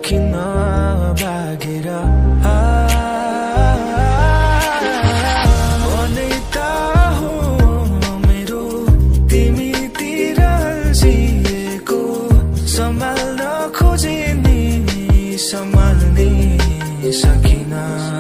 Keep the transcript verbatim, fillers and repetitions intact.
किन भागेर मनै त हो मेरो तिमीतिर जिएको सम्हाल्न खोजे नि सम्हाल्नै सकिन।